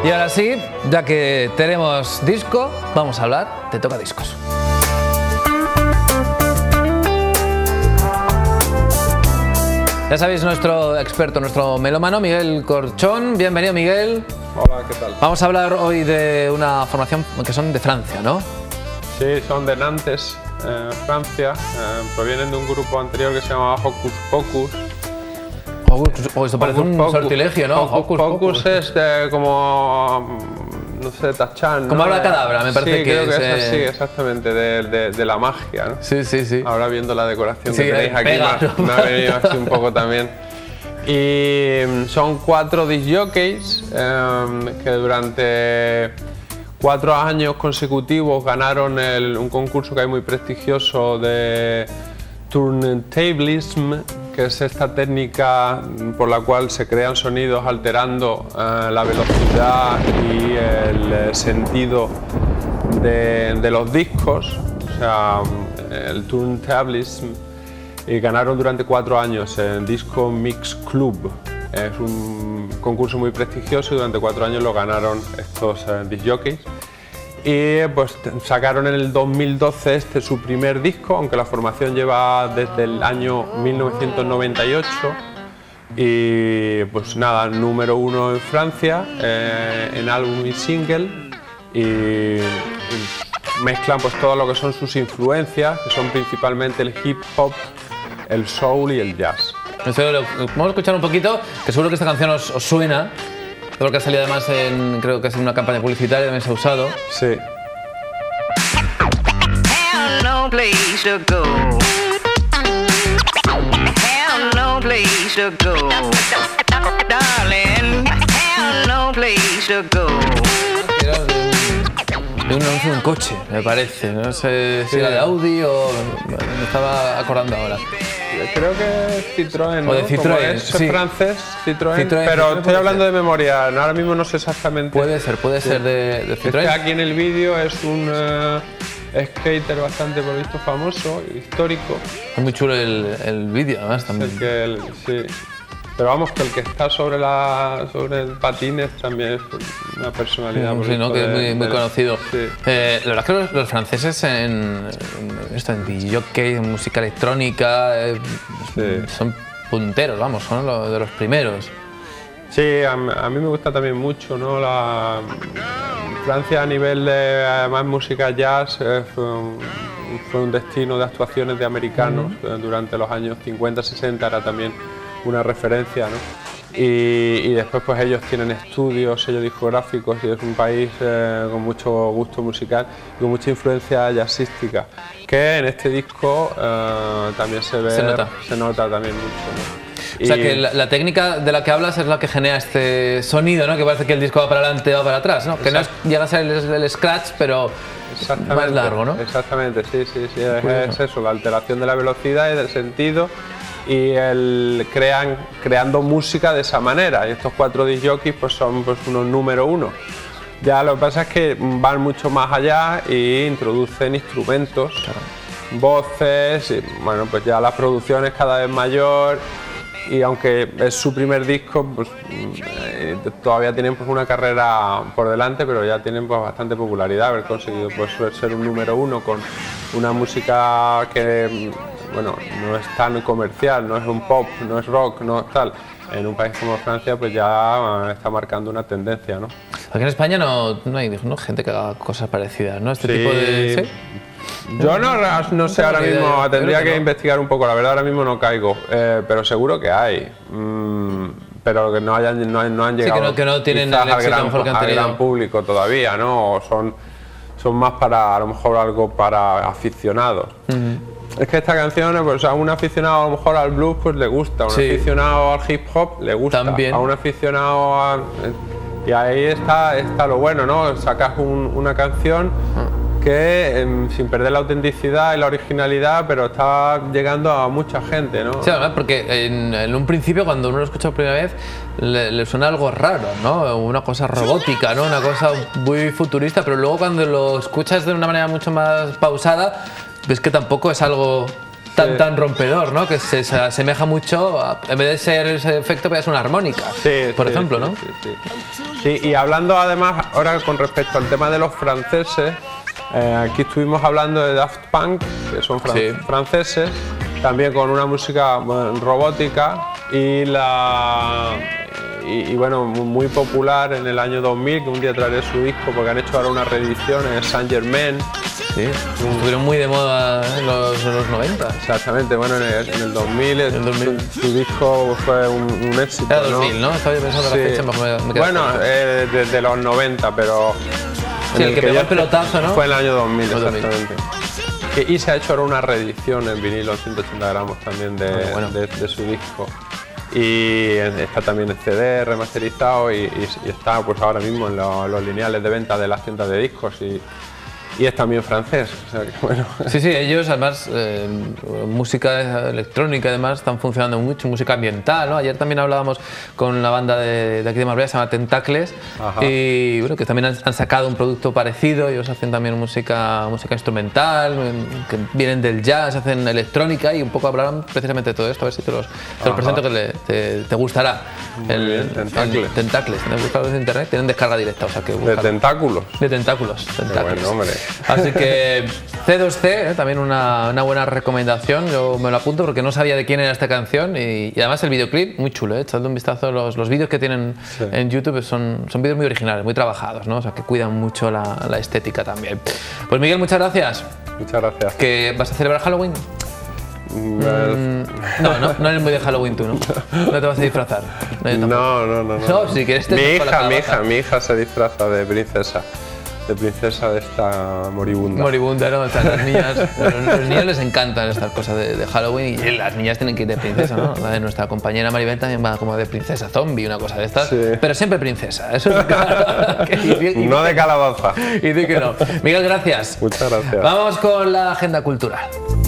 Y ahora sí, ya que tenemos disco, vamos a hablar de Toca Discos. Ya sabéis, nuestro experto, nuestro melómano, Miguel Corchón. Bienvenido, Miguel. Hola, ¿qué tal? Vamos a hablar hoy de una formación que son de Francia, ¿no? Sí, son de Nantes, Francia. Provienen de un grupo anterior que se llamaba Hocus Pocus. Esto parece un sortilegio, ¿no? Hocus Pocus es como, no sé, Tachán, ¿no? Como Abracadabra, me parece sí, que creo que es así, exactamente, de la magia, ¿no? Sí, sí, sí. Ahora viendo la decoración Sí, que tenéis aquí, pega, me ha venido así un poco también. Y son 4 disc jockeys que durante 4 años consecutivos ganaron un concurso que hay muy prestigioso de turntablism, que es esta técnica por la cual se crean sonidos alterando la velocidad y el sentido de los discos, o sea, el turntablism, y ganaron durante 4 años el Disco Mix Club. Es un concurso muy prestigioso y durante 4 años lo ganaron estos disc jockeys. Y pues sacaron en el 2012 su primer disco, aunque la formación lleva desde el año 1998. Y pues nada, número 1 en Francia, en álbum y single. Y mezclan pues todo lo que son sus influencias, que son principalmente el hip hop, el soul y el jazz. Vamos a escuchar un poquito, que seguro que esta canción os suena. Porque ha salido además creo que es en una campaña publicitaria, también se ha usado. Sí. No place to go. No place to go. Darling, no place to go. De un anuncio de un coche, me parece. No sé si era de Audi o... Me estaba acordando ahora. Creo que es Citroën, ¿no? O de Citroën, como es sí. Francés, Citroën, pero Citroën estoy hablando de memoria, ahora mismo no sé exactamente. Puede ser de Citroën. Aquí en el vídeo es un skater bastante por visto famoso, histórico. Es muy chulo el vídeo, además, también. Sí. Pero vamos, que el que está sobre el patines también es una personalidad. Sí, ¿no? Que es muy conocido. Sí. La verdad es que los franceses en DJ, en música electrónica, son punteros, vamos, son de los primeros. Sí, a mí me gusta también mucho, ¿no? Francia a nivel de más música jazz fue un destino de actuaciones de americanos durante los años 50-60, era también una referencia, ¿no? Y después pues ellos tienen estudios, sellos discográficos y es un país con mucho gusto musical y con mucha influencia jazzística, que en este disco también se nota también mucho, ¿no? O sea que la técnica de la que hablas es la que genera este sonido, ¿no? Que parece que el disco va para adelante o va para atrás, ¿no? Que no llega a ser el scratch, pero más largo, ¿no? Exactamente, sí, es eso, la alteración de la velocidad y del sentido y creando música de esa manera. Y estos 4 disc jockeys pues son pues unos número 1. Ya lo que pasa es que van mucho más allá e introducen instrumentos, voces, y bueno, pues ya la producción es cada vez mayor. Y aunque es su primer disco, pues todavía tienen pues una carrera por delante, pero ya tienen pues bastante popularidad, haber conseguido pues ser un número 1 con una música que bueno, no es tan comercial, no es un pop, no es rock, no es tal. En un país como Francia pues ya está marcando una tendencia, ¿no? Aquí en España no hay gente que haga cosas parecidas, ¿no? Este tipo de... ¿Sí? Yo no sé ahora mismo, tendría que investigar un poco, la verdad ahora mismo no caigo, pero seguro que hay, pero que no han llegado sí, que no tienen el al gran público todavía, ¿no? O son más para, a lo mejor, algo para aficionados. Es que esta canción, pues a un aficionado a lo mejor al blues pues le gusta, a un aficionado al hip hop le gusta, también. A un aficionado a... Y ahí está lo bueno, ¿no? Sacas una canción que sin perder la autenticidad y la originalidad, pero está llegando a mucha gente, ¿no? Sí, además, porque en un principio cuando uno lo escucha por primera vez le suena algo raro, ¿no? Una cosa robótica, ¿no? Una cosa muy futurista, pero luego cuando lo escuchas de una manera mucho más pausada, ves que tampoco es algo tan rompedor, ¿no? Que se asemeja mucho, en vez de ser ese efecto, puede ser una armónica, por ejemplo, ¿no? Sí, y hablando además, ahora con respecto al tema de los franceses, aquí estuvimos hablando de Daft Punk, que son franceses, también con una música robótica y bueno, muy popular en el año 2000, que un día traeré su disco porque han hecho ahora una reedición en Saint Germain. Sí, estuvieron muy de moda en los 90. Exactamente, bueno, en el 2000, su disco fue un éxito. Era 2000, ¿no? Estaba pensando la fecha, me bueno, desde los 90, pero... Sí, el que pegó el pelotazo, ¿no? Fue en el año 2000, exactamente. Y se ha hecho ahora una reedición en vinilo, 180 gramos también de su disco. Y está también en CD remasterizado y está pues ahora mismo en los lineales de venta de las tiendas de discos y es también francés, o sea que bueno. Sí, ellos además, música electrónica además están funcionando mucho, música ambiental, ¿no? Ayer también hablábamos con la banda de aquí de Marbella, se llama Tentacles, y bueno, que también han sacado un producto parecido, ellos hacen también música instrumental, que vienen del jazz, hacen electrónica y un poco hablarán precisamente de todo esto, a ver si te los presento que te gustará. Tentacles, tienes que buscarlos en internet, tienen descarga directa, o sea que ¿De tentáculos? De tentáculos. Bueno, hombre. Así que C2C, también una buena recomendación, yo me lo apunto porque no sabía de quién era esta canción y además el videoclip muy chulo, echadle un vistazo, los vídeos que tienen en YouTube son vídeos muy originales, muy trabajados, ¿no? O sea que cuidan mucho la estética también. Pues Miguel, muchas gracias. Muchas gracias. ¿Que vas a celebrar Halloween? No eres muy de Halloween tú, ¿no? No te vas a disfrazar. No, si quieres mi hija se disfraza de princesa de esta moribunda. Moribunda, ¿no? O sea, las niñas, los niños les encantan estas cosas de Halloween y las niñas tienen que ir de princesa, ¿no? La de nuestra compañera Maribel también va como de princesa zombie, una cosa de estas, pero siempre princesa, eso es claro. No de calabaza. Y di que no. Miguel, gracias. Muchas gracias. Vamos con la agenda cultural.